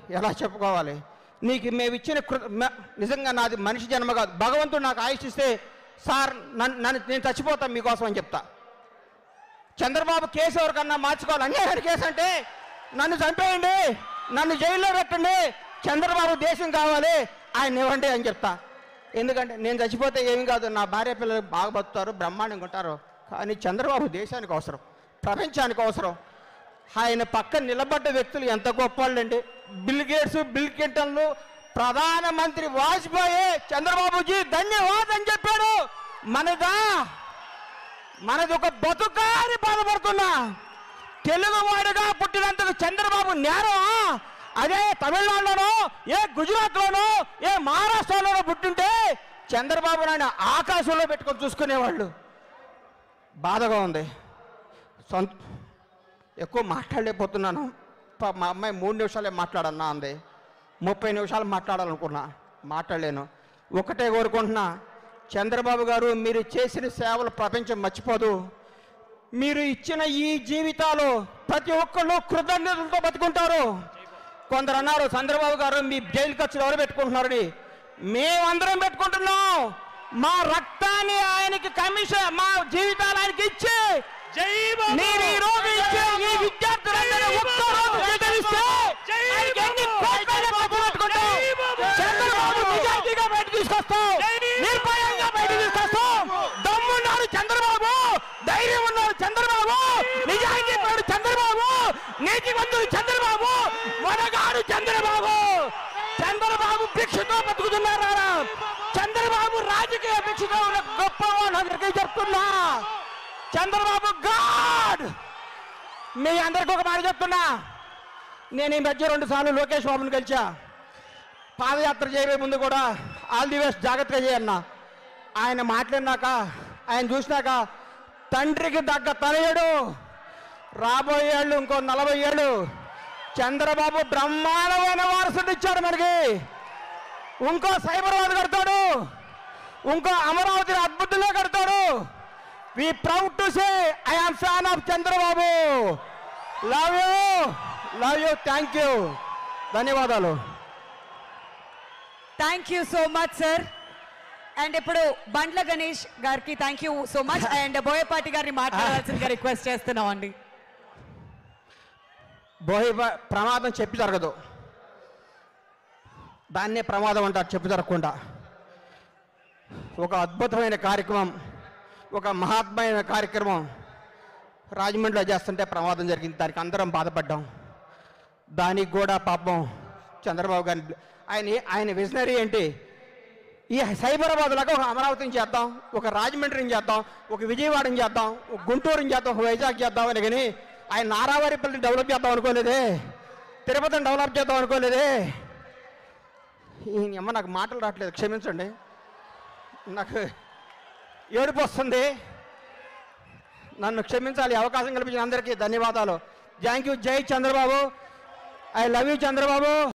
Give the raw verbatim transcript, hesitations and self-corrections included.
ఎలా చెప్పుకోవాలి? నీకు మేము ఇచ్చిన కృ నిజంగా నాది మనిషి జన్మ కాదు, భగవంతుడు నాకు ఆయుష్ ఇస్తే సార్ నన్ను నన్ను నేను చచ్చిపోతాను మీకోసం అని చెప్తా. చంద్రబాబు కేసు ఎవరికన్నా మార్చుకోవాలి, అన్యాయం కేసు అంటే నన్ను చంపేయండి, నన్ను జైల్లో పెట్టండి, చంద్రబాబు దేశం కావాలి, ఆయన ఇవ్వండి అని చెప్తా. ఎందుకంటే నేను చచ్చిపోతే ఏమి కాదు, నా భార్య పిల్లలు బాగా బతుకుతారు, బ్రహ్మాండంగా ఉంటారు. కానీ చంద్రబాబు దేశానికి అవసరం, ప్రపంచానికి అవసరం. ఆయన పక్కన నిలబడ్డ వ్యక్తులు ఎంత గొప్ప వాళ్ళండి. బిల్ గేట్స్, బిల్ క్లింటన్లు, ప్రధానమంత్రి వాజ్పేయి చంద్రబాబుజీ ధన్యవాదం అని చెప్పాడు. మనదా మనది ఒక బతుకా అని బాధపడుతున్నా. తెలుగువాడిగా పుట్టినందుకు చంద్రబాబు నేరం. అదే తమిళనాడులోనో, ఏ గుజరాత్లోనో, ఏ మహారాష్ట్రలోనో పుట్టింటే చంద్రబాబు నాయుడు ఆకాశంలో పెట్టుకొని చూసుకునేవాళ్ళు. బాధగా ఉంది. సొంత ఎక్కువ మాట్లాడలేకపోతున్నాను. మా అమ్మాయి మూడు నిమిషాలే మాట్లాడన్నా అంది, ముప్పై నిమిషాలు మాట్లాడాలనుకున్నా, మాట్లాడలేను. ఒకటే కోరుకుంటున్నా, చంద్రబాబు గారు మీరు చేసిన సేవలు ప్రపంచం మర్చిపోదు. మీరు ఇచ్చిన ఈ జీవితాలు ప్రతి ఒక్కళ్ళు కృతజ్ఞతలతో బతుకుంటారు. కొందరు అన్నారు చంద్రబాబు గారు మీ జైలు ఖర్చులు ఎవరు పెట్టుకుంటున్నారని. మేమందరం పెట్టుకుంటున్నాం. మా రక్తాన్ని ఆయనకి కమిషన్, మా జీవితాలు ఆయనకి ఇచ్చి మీరు ఈ రోజు ఇచ్చే ఈ విద్యార్థులందరూ ఒక్కరోజు స్వీకరిస్తే ఎన్ని కోట్లైనా ఖర్చు పెట్టుకుంటాం. చంద్రబాబు నిజాయితీగా బయట తీసుకొస్తాం, నిర్భయంగా బయట తీసుకొస్తాం. దమ్మున్నారు చంద్రబాబు, ధైర్యం ఉన్నారు చంద్రబాబు, నిజాయితీ పడు చంద్రబాబు, నీతివంతుడు చంద్రబాబు, మనగాడు చంద్రబాబు. చంద్రబాబు భిక్షతో బతుకుతున్నారా? చంద్రబాబు రాజకీయ భిక్షతో ఉన్న గొప్ప వాళ్ళందరికీ చెప్తున్నా, చంద్రబాబు గాడ్. మీ అందరికీ ఒక మాట చెప్తున్నా, నేను ఈ మధ్య రెండు సార్లు లోకేష్ బాబుని కలిసా. పాదయాత్ర చేయబోయే ముందు కూడా ఆల్ ది బెస్ట్, జాగ్రత్తగా చేయన్నా. ఆయన మాట్లాడినాక, ఆయన చూసినాక తండ్రికి దగ్గ తనయుడు, రాబోయే ఏళ్ళు ఇంకో నలభై ఏళ్ళు చంద్రబాబు బ్రహ్మాండమైన వారసుడు ఇచ్చాడు మనకి. ఇంకో సైబరాబాద్ కడతాడు, ఇంకో అమరావతిని అద్భుతంగా కడతాడు. We proud to say I am fan of Chandrababu. Love you, love you, thank you. ధన్యవాదాలు. Thank you so much sir. And ఇప్పుడు బండ్ల గణేష్ గారికి thank you so much. And Boyapati గారిని మాట్లాడాల్సిందిగా రిక్వెస్ట్ చేస్తున్నాం అండి. బోయ ప్రమాదం చెప్పి జరగదు, దాన్నే ప్రమాదం అంటారు చెప్పి జరగకుండా. ఒక అద్భుతమైన కార్యక్రమం, ఒక మహాత్మైన కార్యక్రమం రాజమండ్రిలో చేస్తుంటే ప్రమాదం జరిగింది. దానికి అందరం బాధపడ్డాం. దానికి కూడా పాపం చంద్రబాబు గారిని, ఆయన ఆయన విజనరీ ఏంటి, ఈ సైబరాబాద్ లాగా ఒక అమరావతిని చేద్దాం, ఒక రాజమండ్రిని చేద్దాం, ఒక విజయవాడని చేద్దాం, ఒక గుంటూరుని చేద్దాం, ఒక వైజాగ్ చేద్దాం అని. కానీ ఆయన నారావారిపల్లిని డెవలప్ చేద్దాం అనుకోలేదే, తిరుపతిని డెవలప్ చేద్దాం అనుకోలేదే. అమ్మ నాకు మాటలు రావట్లేదు, క్షమించండి, నాకు ఏడుపు వస్తుంది, నన్ను క్షమించాలి. అవకాశం కల్పించిన అందరికీ ధన్యవాదాలు. Thank you. జై Chandrababu. I love you Chandrababu.